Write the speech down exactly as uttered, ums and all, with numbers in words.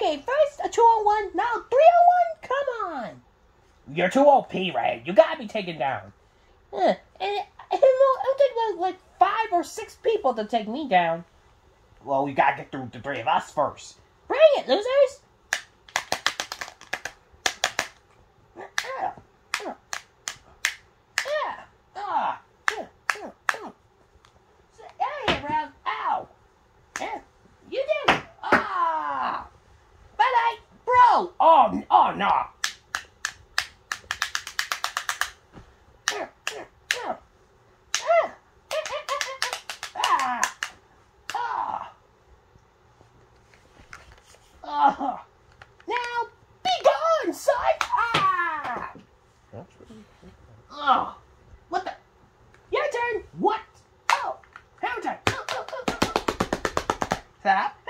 Okay, first a two on one, now three on one? Come on. You're too O P, Ray. You gotta be taken down. Uh, and it, it'll, it'll take like, like five or six people to take me down. Well, we gotta get through the three of us first. Bring it, losers! Yeah. Ah. Get out of here, Ralph. Ow. Yeah. You did it. Ah. Bye-bye, bro. Oh, oh no. Uh, now, be gone, son! Ah! Oh, what the? Your turn! What? Oh, your turn! Oh, oh, oh, oh. Stop.